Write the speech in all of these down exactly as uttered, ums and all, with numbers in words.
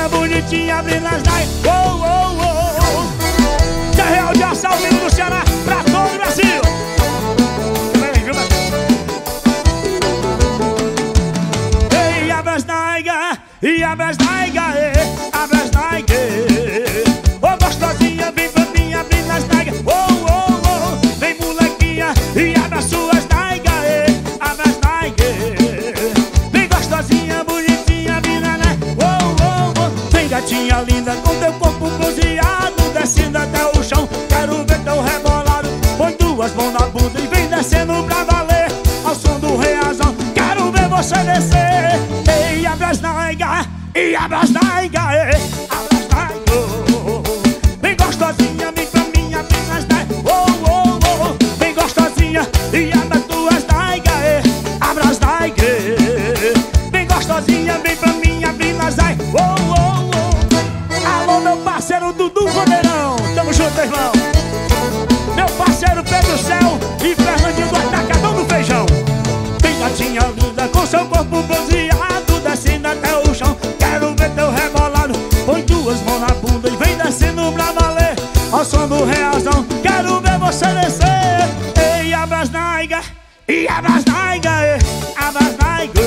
gostosinha, bonitinha, abrindo as nai. Oh, oh, oh. Zé Real de Assalvino do Ceará, pra todo o Brasil. Ei, abre as naiga, e abre as naiga, abre as naiga. Oh, gostosinha, vem pra mim, abrindo as naiga. Oh, oh, oh. Vem molequinha, e abre as suas naiga, abre as naiga. Vem gostosinha, bonitinha, abrindo as naiga. Oh, oh, oh. Vem gatinha linda, com teu corpo bronzeado, descendo até o chão. Quero ver teu rebolado. Põe duas mãos na bunda e vem descendo pra valer. Ao som do reazão, quero ver você descer. Ei, abre as naiga, e abre as naiga, abre as naiga. Vem gostosinha, vem pra mim, abre as naiga. Oh, oh, oh. Vem gostosinha, e abre as tuas naiga, abre as naiga. Vem gostosinha, vem pra mim, abre as naiga. Oh, oh, oh. Alô, meu parceiro Dudu Poderão, tamo junto, irmão. Meu parceiro Pedro Céu e Fernandinho do Atacadão do Feijão. Vem gatinha linda, com seu corpo bronzeado, descendo até o chão. Quero ver teu rebolado. Põe duas mãos na bunda e vem descendo pra valer. Ao som do reazão, quero ver você descer. Ei, abre as naiga, e abre as naiga, abre as naiga.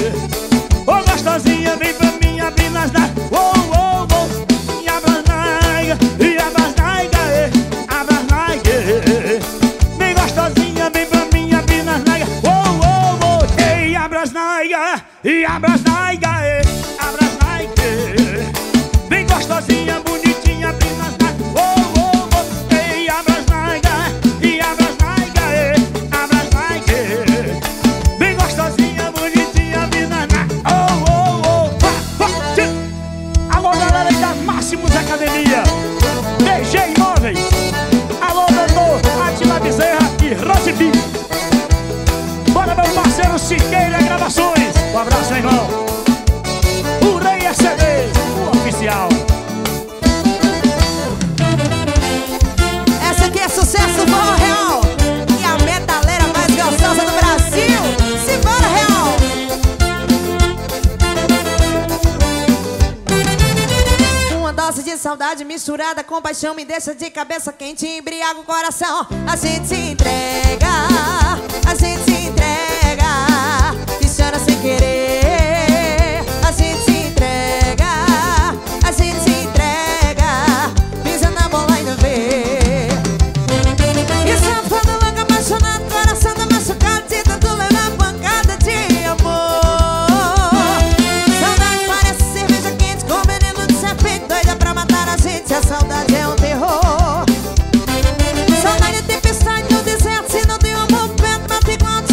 Ô, gostosinha, vem pra mim, abrindo as naiga. Oh, oh, oh. E abre as naiga, e abre as naiga, abre as naiga. Vem gostosinha, vem pra mim, abrindo as naiga. Oh, oh, oh. Ei, abre as naiga, e abre as naiga, abre as naiga. Vem gostosinha, bonitinha, abrindo as naiga. Oh, oh, oh. Ei, abre as naiga, e abre as naiga, abre as naiga. Vem gostosinha, bonitinha, abrindo as naiga. Oh, oh, oh. Vá, vá, tchê. Alô, galera aí da Máximos Academia, D G Imóveis. Alô, doutor Atila Bezerra e Rosibi. Bora, meu parceiro Siqueira Gravações. Um abraço, irmão. O Rei S D, o oficial. Essa aqui é sucesso, Forró Real. E a metaleira mais gostosa do Brasil. Simbora, Real. Uma dose de saudade misturada com paixão me deixa de cabeça quente e embriaga o coração. A gente se entrega, a gente se entrega e chora sem querer. A gente se entrega, a gente se entrega, pisa na bola e não vê. E safado, louco, apaixonado, coração tá machucado de tanto levar pancada de amor. Saudade parece cerveja quente com veneno de serpente, doida pra matar a gente. A saudade é um terror. Saudade é tempestade no deserto, se não tem um amor perto, mata igual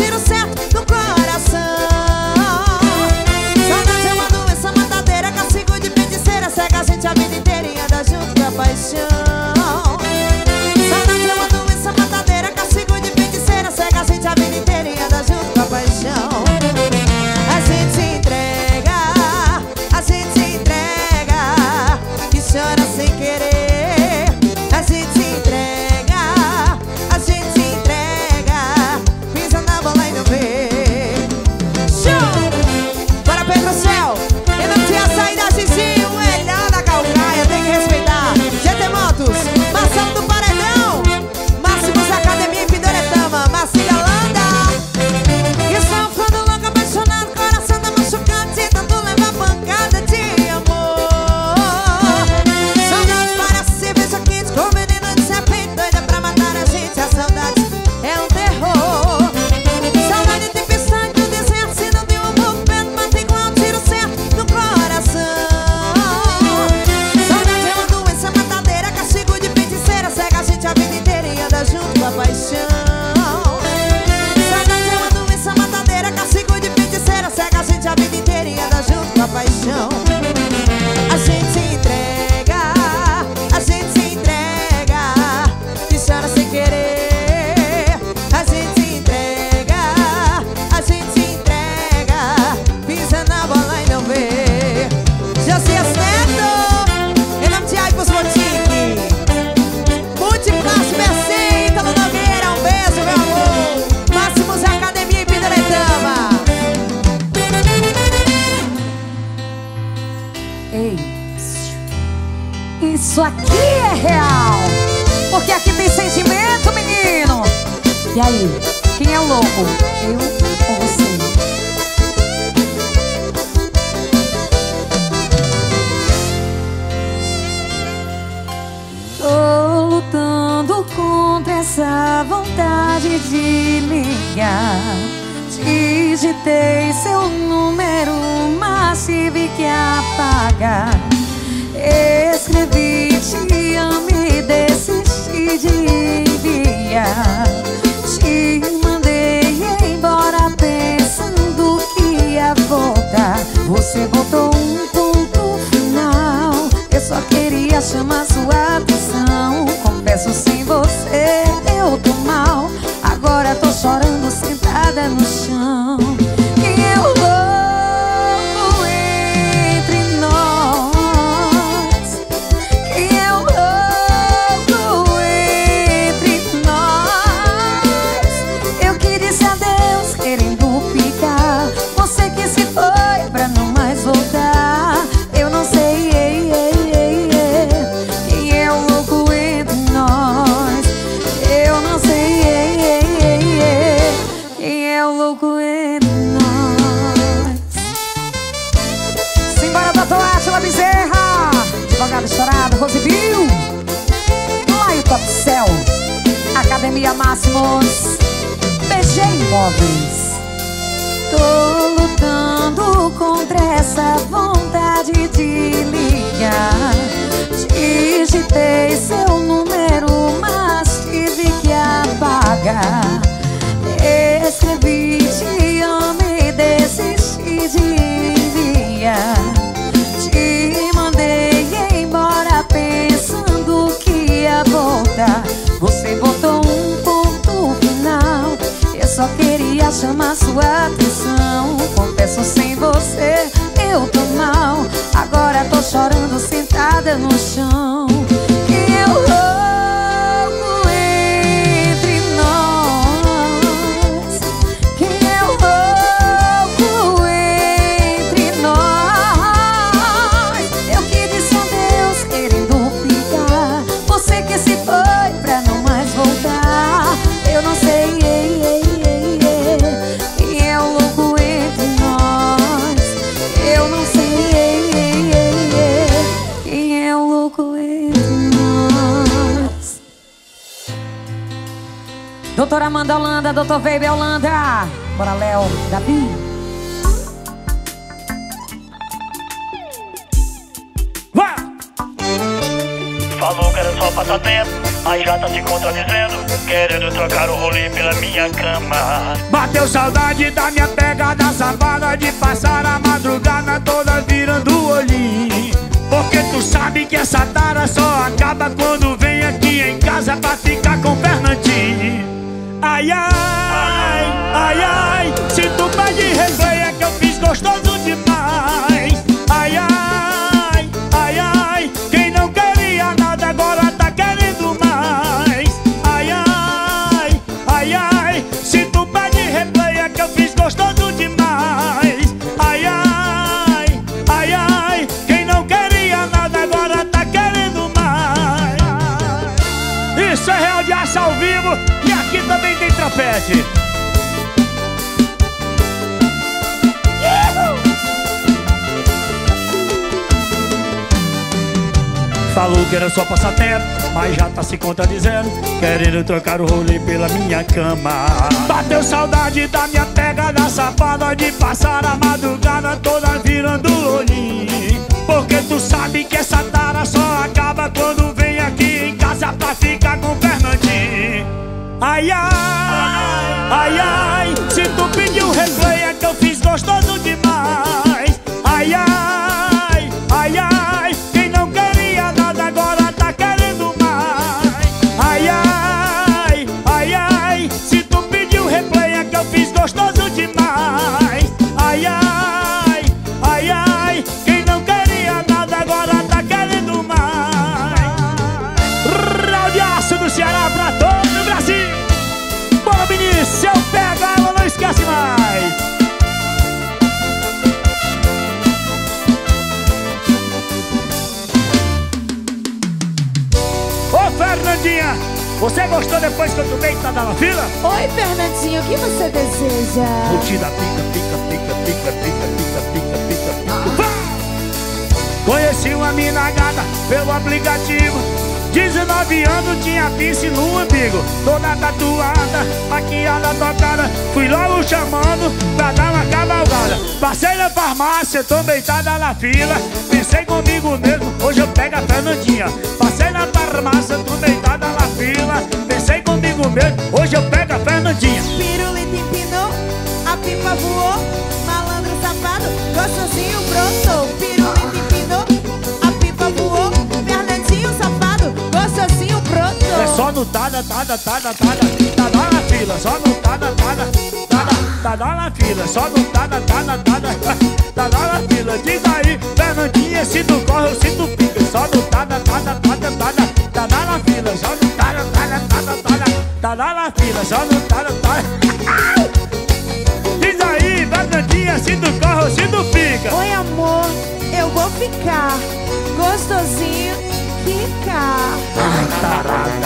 Isso aqui é real, porque aqui tem sentimento, menino. E aí, quem é o louco? Eu ou você? Tô lutando contra essa vontade de ligar. Digitei seu número, mas tive que apagar. Escrevi, te amo e desisti de enviar. Te mandei embora pensando que ia voltar. Você botou um ponto final. Eu só queria chamar sua atenção. Confesso, sem você eu tô mal. Agora tô chorando sentada no chão. Quem é o louco entre nós? Quem é o louco entre nós? Eu que disse adeus querendo ficar. Você que se foi pra não mais voltar. Eu não sei, ei, ei, ei, ei. Quem é o louco entre nós? Eu não sei, ei, ei, ei, ei. Quem é o louco entre nós? Simbora, doutor Átila Bezerra, advogado chorado, Rose Bill, Laio Top Cell, Academia Máximos, B G Imóveis. Tô lutando contra essa vontade de ligar. Digitei seu número, mas tive que apagar. Escrevi, te amo e desisti de enviar. Te mandei embora pensando que ia voltar. Você botou um ponto final. Eu só queria chamar sua atenção. Confesso, sem você eu tô mal. Agora tô chorando sentada no chão. Quem é o louco entre nós? Quem é o louco entre nós? Eu que disse adeus querendo ficar. Você que se foi pra não mais voltar. Eu não sei, ei, ei, ei, ei. Quem é o louco entre nós? Eu não sei, ei, ei, ei, ei. Quem é o louco entre nós? Doutora Amanda Holanda, doutor Baby Holanda. Bora, Léo, Davi. Vá! Falou que era só passatempo, aí já tá se contradizendo, querendo trocar o rolê pela minha cama. Bateu saudade da minha pegada safada, de passar a madrugada toda virando o olhinho. Porque tu sabe que essa tara só acaba quando vem aqui em casa pra ficar com o Fernandinho. Ai, ai, ai, ai, se tu pede replay é que eu fiz gostoso demais. Ai, ai, ai, ai, quem não queria nada agora tá querendo mais. Ai, ai, ai, ai, se tu pede replay é que eu fiz gostoso demais. Ai, ai, ai, ai, quem não queria nada agora tá querendo mais. Isso é Real de Aço ao vivo e aqui também tem trapete. Falou que era só passatempo, mas já tá se contradizendo, querendo trocar o rolê pela minha cama. Bateu saudade da minha pegada safada, de passar a madrugada toda virando o olhinho. Porque tu sabe que essa tara só acaba quando vem aqui em casa pra ficar com o Fernandinho. Ai, ai, ai, ai, se tu pediu replay é que eu fiz gostoso demais. Ai, ai, ai, ai, quem não queria nada agora tá querendo mais. Ai, ai, ai, ai, se tu pediu replay é que eu fiz gostoso demais. Ai, ai, ai, ai, quem não queria nada agora tá querendo mais. Real de Aço do Ceará pra todo o Brasil. Bora, menino, se eu pego ela não esquece mais. Você gostou depois que eu tomei que tá dando fila? Oi, Fernandinho, o que você deseja? Curtida, pica, pica, pica, pica, pica, pica, pica, pica, pica. Conheci uma mina gata pelo aplicativo. dezenove anos, tinha piercing no umbigo. Toda tatuada, maquiada, tocada. Fui logo chamando pra dar uma cavalgada. Passei na farmácia, tô deitada na fila. Pensei comigo mesmo, hoje eu pego a Fernandinha. Passei na farmácia, tô deitada na fila. Pensei comigo mesmo, hoje eu pego a Fernandinha. Pirulito empinou, a pipa voou. Malandro safado, gostosinho brotou. Pirulito empinou, a pipa voou. Fernandinho safado, gostosinho brotou. É só no tada, tada, tada, tada, tada na fila. Só no tada, tada, tada, tada na fila. Só no tada, tada, tada, tada na fila. Diz aí, Fernandinha, se tu corre ou se tu fica. Só no tada, tada, tada, tada, tada na fila. Só no tada, tada, tada, tada, tada na fila. Só no tada, tada. Diz aí, Fernandinha, se tu corre ou se tu fica. Oi, amor, eu vou ficar gostosinho, ficar. Ai, tarada.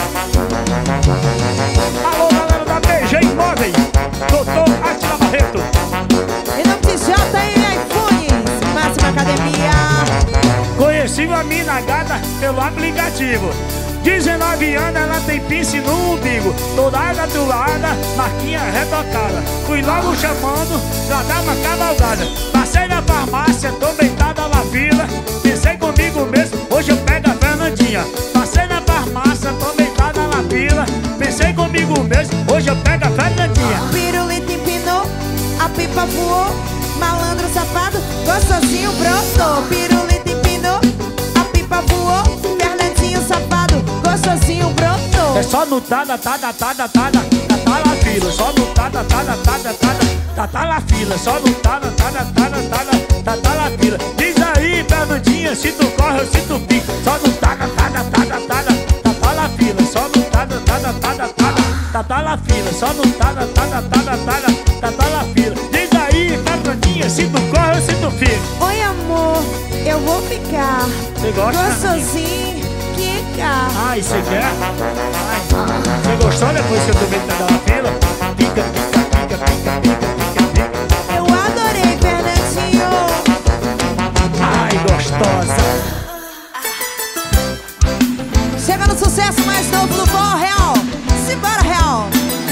Alô, galera da B G Imóveis, doutor Atila Barreto. Em nome de J e iPhones, Máxima Academia. Conheci uma mina gata pelo aplicativo. dezenove anos, ela tem piercing no umbigo. Toda tatuada, marquinha retocada. Fui logo chamando pra dar uma cavalgada. Passei na farmácia, tô deitada na fila. Pensei comigo mesmo, hoje eu pego a Fernandinha. Passei na farmácia, tô deitada na fila. Pensei comigo mesmo, hoje eu pego a Fernandinha. Pirulito empinou, a pipa voou. Malandro safado, gostosinho brotou. Pirulito empinou, a pipa voou. Fernandinho safado, gostosinho brotou. É só no tada, tada, tada, tada, tada na fila. Só no tada, tada, tada, tada, tada na fila. Só no tada, tada, tada, tada, tada na fila. Diz aí, Fernandinha, se tu corre ou se tu fica. Só no tada, tada, tada, tada, tada na fila. Só no tada, tada, tada, tada, tada na fila. Só no tada, tada, tada, tada, tada na fila. Diz aí, Fernandinha, se tu corre ou se tu fica. Oi, amor, eu vou ficar Você gosta, gostosinho, ficar. Ai, você quer? Ai, você gostou depois que eu tomei que tá na fila? Pica, pica, pica, pica, pica, pica, pica. Eu adorei, Fernandinho. Ai, gostosa. Chega no sucesso mais novo do forró real. Simbora, real.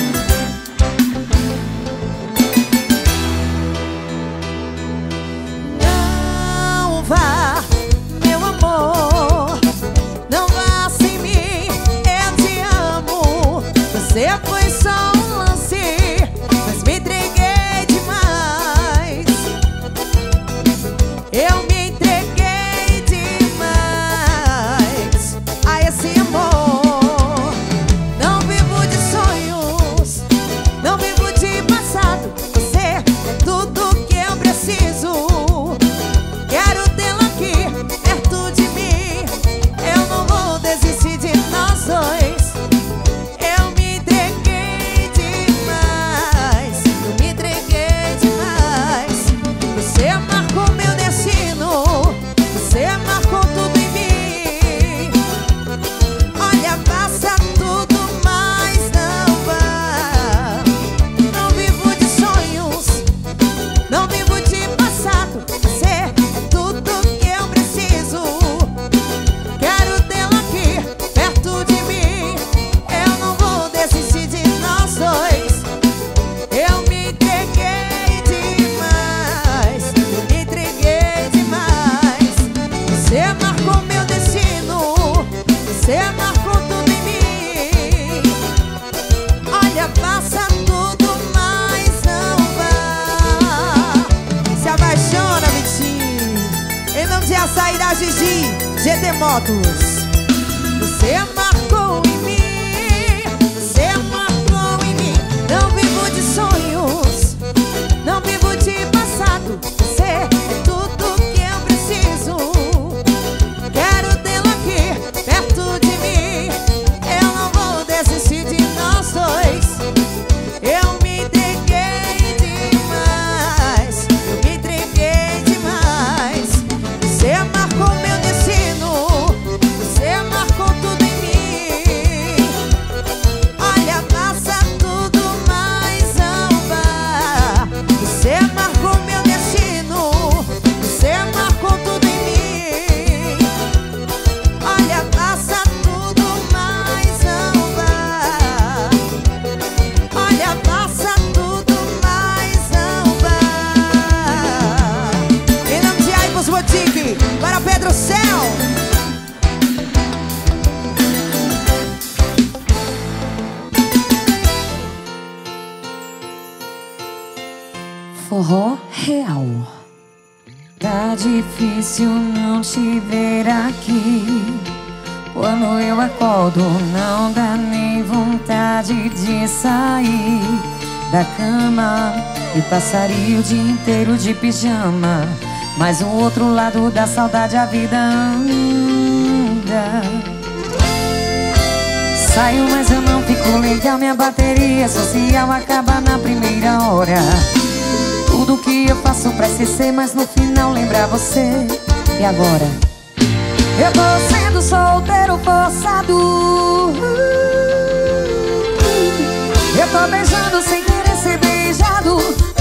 Não vá, meu amor. Não vá sem mim, eu te amo. Você foi só um lance, mas me entreguei demais. Eu me entreguei demais a esse amor. Não vivo de sonhos, não vivo de passado. Você é tudo que eu preciso. Quero tê-lo aqui perto de mim. Eu não vou desistir de nós dois. Eu me entreguei demais, eu me entreguei demais. Você marcou meu destino, você marcou tudo em mim. Olha, passa tudo, mas não vá. Não vivo de sonhos, não vivo de passado. Você é tudo que eu preciso. Quero tê-lo aqui perto de mim. Eu não vou desistir de nós dois. Eu me entreguei demais, eu me entreguei demais. Você marcou meu destino, você marcou tudo em mim. Olha, passa tudo, mas não vá. Se apaixona, Vitinho. Em nome de Açaí da Gigi, G T Motos. Você marcou em mim, você marcou em mim. Não vivo de sonhos, não vivo de passado. Você é tudo que eu preciso. Quero tê-lo aqui perto de mim. Eu não vou desistir de nós dois. Eu me entreguei demais, eu me entreguei demais. Você marcou meu destino, você marcou tudo em mim. Real. Tá difícil não te ver aqui. Quando eu acordo não dá nem vontade de sair da cama e passaria o dia inteiro de pijama. Mas o outro lado da saudade a vida anda. Saio, mas eu não fico legal. Minha bateria social acaba na primeira hora. Tudo que eu faço pra esquecer, mas no final lembrar você. E agora? Eu tô sendo solteiro forçado. Eu tô beijando sem querer ser beijado.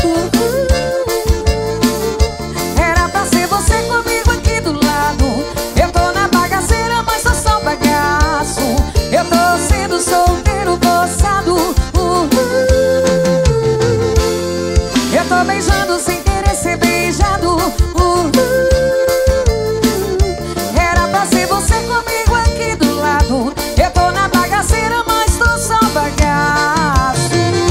Era pra ser você comigo aqui do lado. Eu tô na bagaceira, mas sou só bagaço. Eu tô sendo solteiro forçado. Eu tô beijando sem querer ser beijado. Era pra ser você comigo aqui do lado. Eu tô na bagaceira, mas tô só bagaço.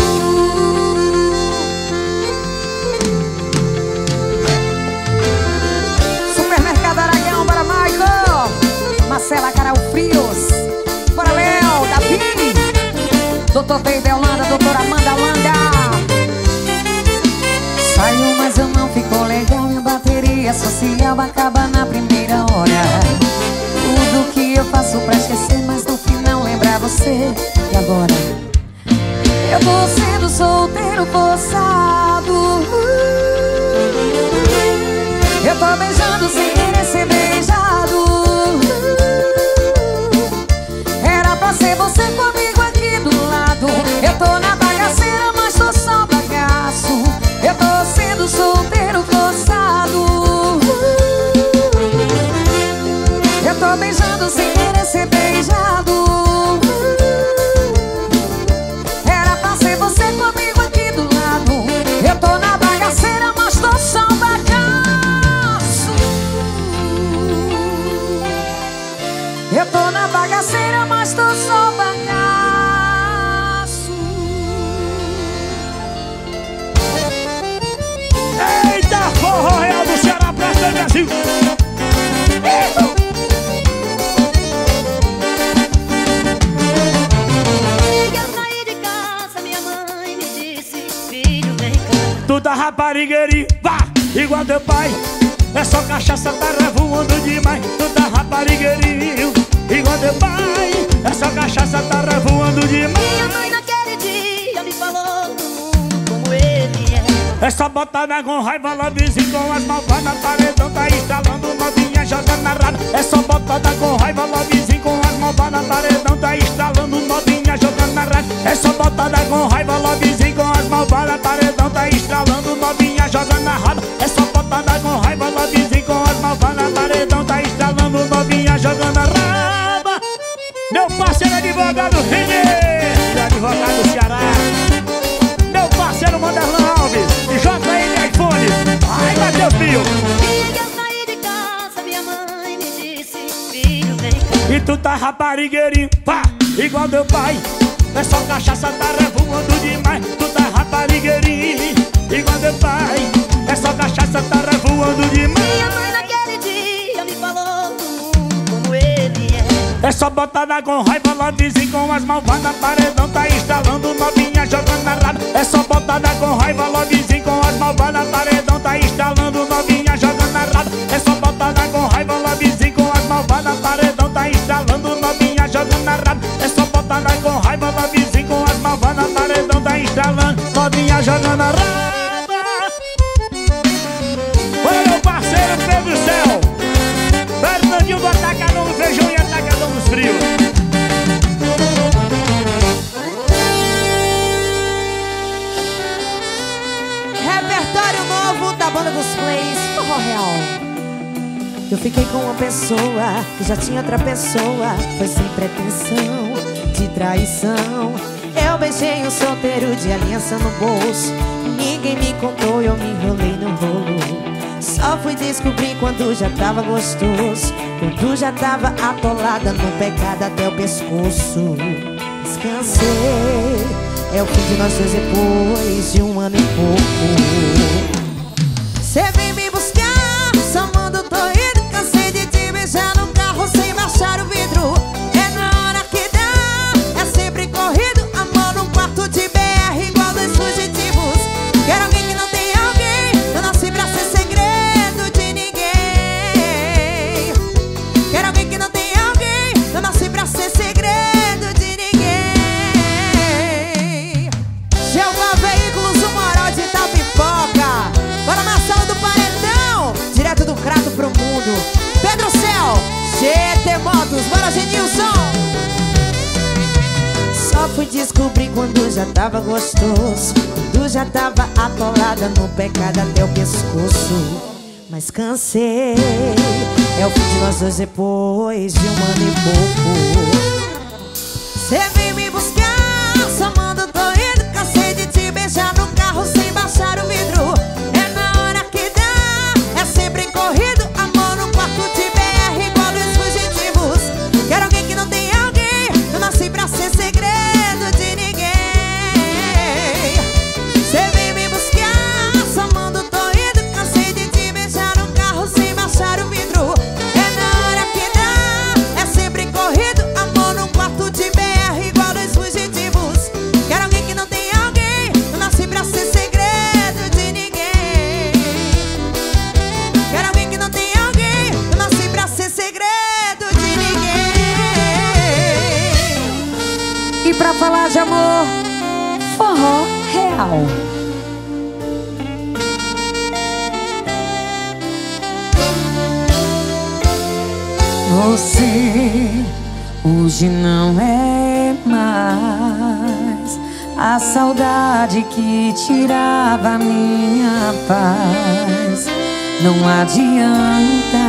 Supermercado Aragão para Michael, Marcela Caral Frios, para Léo, Davi, doutor Teide Holanda, doutora Amanda Holanda. Saio, mas eu não fico legal. Minha bateria social acaba na primeira hora. Tudo que eu faço pra esquecer, mas no final lembrar você. E agora? Eu tô sendo solteiro forçado. Eu tô beijando sem querer ser beijado. Era pra ser você comigo aqui do lado. Eu tô na bagaceira, mas tô só bagaço. Eu tô sendo solteiro forçado. Eu tô beijando sem querer ser beijado. Era pra ser você comigo aqui do lado. Eu tô na bagaceira, mas tô só bagaço. Eu tô na bagaceira, mas tô só bagaço. Eita, forró real do Ceará, presta do Brasil. Eu saí de casa, minha mãe me disse: filho, vem cá. Tu tá raparigueirinho, vá, igual teu pai. É só cachaça, tá revoando demais. Tu tá raparigueirinho, igual teu pai. É só cachaça, tá revoando demais. Minha mãe naquele dia me falou do mundo como ele é. É só botada com raiva, lovezinho com as malvadas. Paredão tá instalando, novinha jogando na rada. É só botada com raiva, lovezinho com as malvadas. Paredão tá instalando, novinha jogando na rada. É só botada com raiva, lovezinho com as malvadas. Paredão tá instalando, novinha jogando na rada. É só botada com raiva, lovezinho com as malvadas. Paredão tá instalando, novinha jogando na raba. Meu parceiro advogado Vini, advogado do Ceará. Meu parceiro Manderlan Alves, e J N iPhone. Ai, Matheus Pio. Dia que eu saí de casa, minha mãe me disse: filho, vem cá. E tu tá raparigueirinho, pá, igual teu pai. É só cachaça, tá revoando demais. Tu tá raparigueirinho, igual teu pai. É só cachaça, tá revoando demais. Minha mãe naquele dia me falou do mundo como ele é. É só botada com raiva, lovezinho com as malvadas. Paredão tá instalando, novinha jogando na rada. É só botada com raiva, lovezinho com as malvadas. Paredão tá instalando, novinha jogando na rada. É só botada com raiva, lovezinho com as malvadas. Paredão tá instalando, novinha jogando na rada. É só botada com raiva, lovezinho com as malvadas. Paredão tá instalando, novinha jogando na rada. Olha meu parceiro Pedro Céu, Fernandinho do Atacadão do Feijão e Atacadão dos Frios. Repertório novo da banda dos Plays, forró real. Eu fiquei com uma pessoa que já tinha outra pessoa. Foi sem pretensão de traição. Eu beijei um solteiro de aliança no bolso. Ninguém me contou, eu me enrolei no rolo. Só fui descobrir quando já tava gostoso, quando já tava atolada no pecado até o pescoço. Descansei, é o fim de nós dois depois de um ano e pouco. Cê vem me buscar, só mando tô indo. Cansei de te beijar no carro sem baixar o vidro. É na hora que dá, é sempre corrido. Amor num quarto de B R igual dois fugitivos. Quero alguém que não tem alguém. Eu nasci pra ser segredo de ninguém. Quero alguém que não tem alguém. Eu nasci pra ser segredo de ninguém. Jeová Veículos, o moral de Itapipoca. Bora na sala do paredão, direto do Crato pro mundo. Pedro Céu, G T Motos, bora Genilson. Só fui descobrir quando já tava gostoso, quando já tava atolada no pecado até o pescoço. Mas cansei, é o fim de nós dois depois de um ano e pouco. Cê vem me buscar, só mando tô indo. Cansei de te beijar no carro sem baixar o vidro. É na hora que dá, é sempre corrido. Amor no quarto de B R igual dos fugitivos. Quero alguém que não tem alguém. Eu nasci pra ser segredo de ninguém. Cê vem me buscar, só mando tô indo. Cansei de te beijar no carro sem baixar o vidro. É na hora que dá, é sempre corrido. Amor no quarto de B R igual dos fugitivos. Quero alguém que não tem alguém. Eu nasci pra ser segredo de ninguém. Quero alguém que não tem alguém. Eu nasci pra ser segredo de ninguém. E pra falar de amor, forró real. Você hoje não é mais a saudade que tirava a minha paz. Não adianta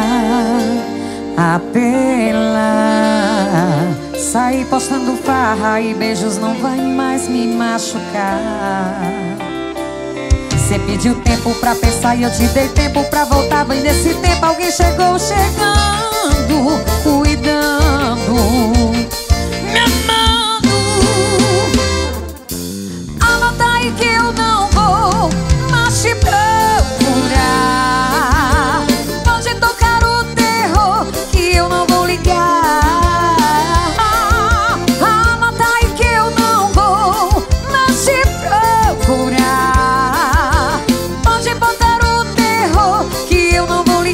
apelar, sair postando farra e beijos não vai mais me machucar. Cê pediu tempo pra pensar e eu te dei tempo pra voltar. Bem nesse tempo alguém chegou chegando, cuidando, me amando. Anota aí que eu não vou mais te procurar. Pode tocar o terror que eu não vou ligar. Anota aí que eu não vou mais te procurar. Pode botar o terror que eu não vou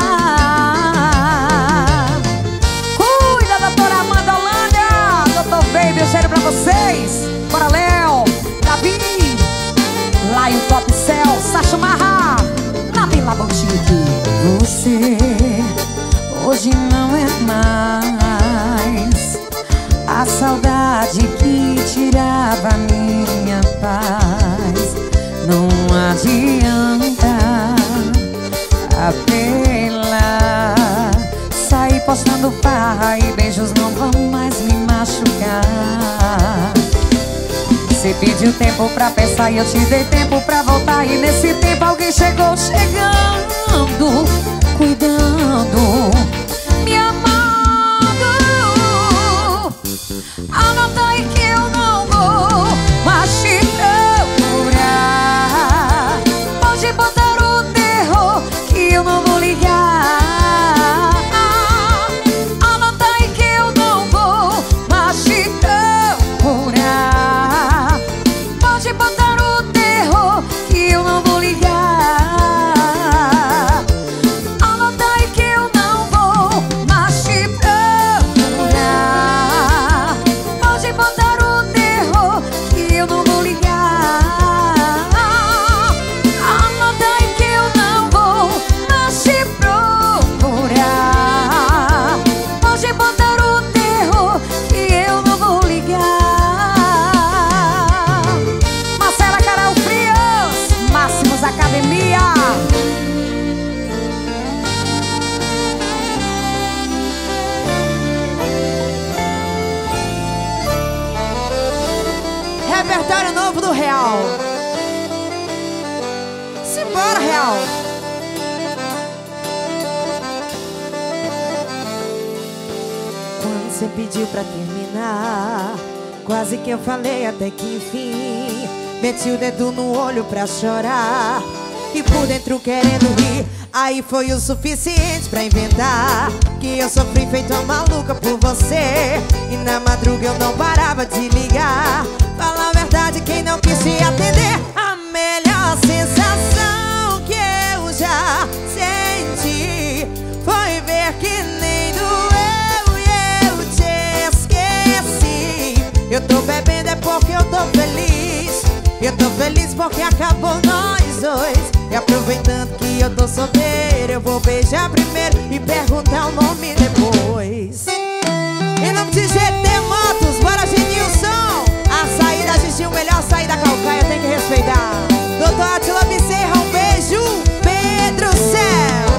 ligar. Cuida, doutora Amanda Holanda, doutor Baby, eu cheiro pra vocês. Bora, Léo, Davi, Laio Top Cell, Sacha Marra, na Vila Boutique. Você hoje não é mais a saudade que tirava a minha paz. Não adianta apelar, sair postando farra e beijos não vão mais me machucar. Você pediu tempo pra pensar e eu te dei tempo pra voltar. E nesse tempo alguém chegou chegando, cuidando, me amando. Anota aí que eu não vou mais te procurar. Pode botar o terror que eu não vou ligar. Anota aí que eu não vou mais te procurar. Pode botar o terror que eu não vou ligar. Anota aí que eu não vou mais te procurar. Pode botar o terror que eu não vou ligar. Anota aí que eu não vou mais te procurar. Pode botar o terror que eu não vou ligar. Marcela Carol Frias, Máximos Academia. Repertório novo do Real. Simbora, Real. Quando você pediu pra terminar, quase que eu falei até que enfim. Meti o dedo no olho pra chorar. e por dentro querendo rir. Aí foi o suficiente pra inventar que eu sofri feito uma maluca por você. E na madruga eu não parava de ligar. Fala a verdade, quem não quis te atender. A melhor sensação que eu já senti foi ver que nem doeu e eu te esqueci. Eu tô bebendo é porque eu tô feliz. Eu tô feliz porque acabou nós dois. E aproveitando que eu tô solteiro, eu vou beijar primeiro e perguntar o nome depois. Em nome de G T Motos, bora Genilson. A saída assistiu, melhor saída calcaia, tem que respeitar. Doutor Atila Bezerra, um beijo. Pedro Céu.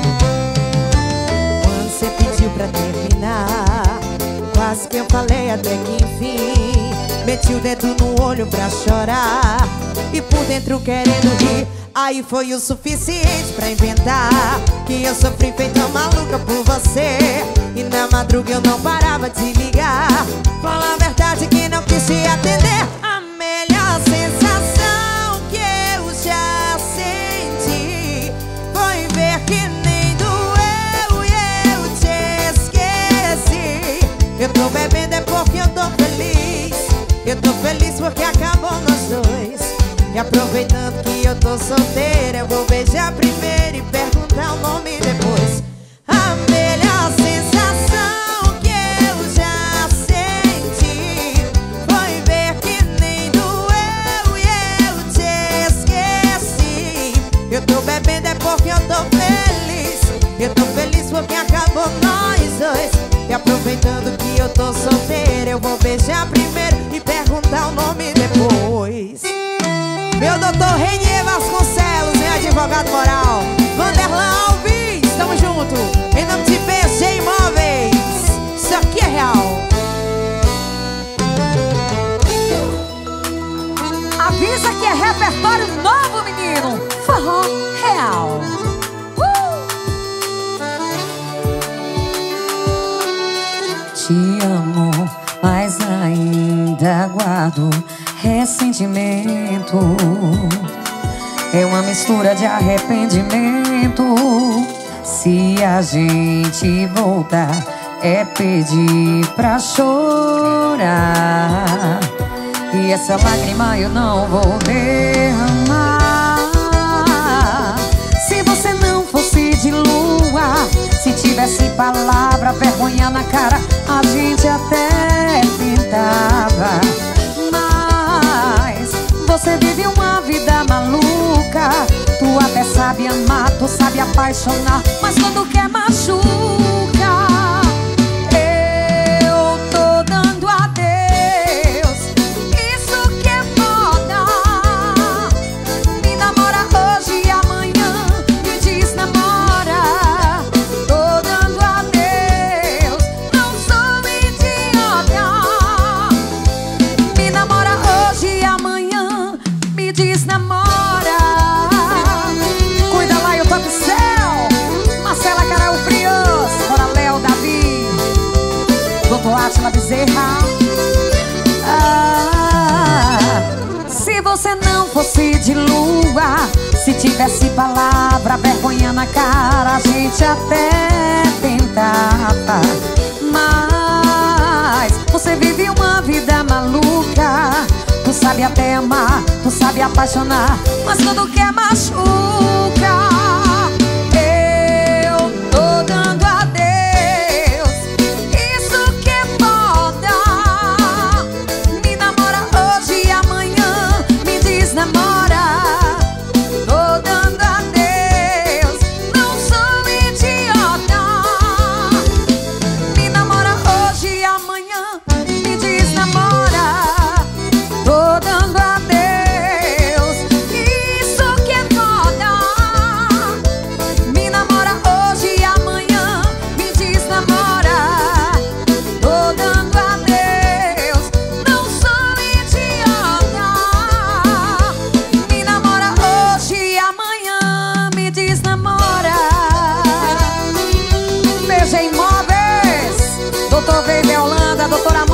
Quando você pediu pra terminar, quase que eu falei até que enfim. Meti o dedo no olho pra chorar e por dentro querendo rir. Aí foi o suficiente pra inventar que eu sofri feito uma maluca por você. E na madruga eu não parava de ligar. Fala a verdade, que não quis te atender. A melhor sensação que eu já senti foi ver que nem doeu e eu te esqueci. Eu tô bebendo é porque eu tô feliz. Eu tô feliz porque acabou nós dois. E aproveitando que eu tô solteira, eu vou beijar primeiro e perguntar o nome depois. A melhor sensação que eu já senti foi ver que nem doeu e eu te esqueci. Eu tô bebendo é porque eu tô feliz. Eu tô feliz porque acabou nós dois. E aproveitando que eu tô solteira, eu vou beijar primeiro e perguntar o nome depois. Meu doutor Renier Vasconcelos, meu advogado moral. Vanderlan Alves, tamo junto. Em nome de B G Imóveis, isso aqui é real. Avisa que é repertório novo, menino. Forró real. uh! Te amo, mas ainda guardo ressentimento. É uma mistura de arrependimento. Se a gente voltar, é pedir pra chorar. E essa lágrima eu não vou derramar. Se você não fosse de lua, se tivesse palavra, vergonha na cara, a gente até tentava. Mas você vive uma vida maluca. Tu até sabe amar, tu sabe apaixonar, mas quando quer machuca. Eu tô dando adeus, isso que é foda. Me namora hoje e amanhã me diz namora. Tô dando adeus, não sou idiota. Me namora hoje e amanhã me diz namora. Cuida lá, eu Top Céu, Marcela Carol Frios, Fora Léo Davi, doutor Atila Bezerra. Ah, se você não fosse de lua, se tivesse palavra, vergonha na cara, a gente até tentava. Mas você vive uma vida maluca. Tu sabe até amar, tu sabe apaixonar, mas quando quer machuca. Eu tô dando adeus, isso que é foda. Me namora hoje e amanhã me diz namora. Tô dando adeus, não sou idiota. Me namora hoje e amanhã me diz namora. Tô dando adeus, isso que é foda. Me namora hoje e amanhã me diz namora. Tô dando adeus, não sou idiota. Me namora hoje e amanhã me diz namora. B G Imóveis, doutor Veiga Holanda, doutora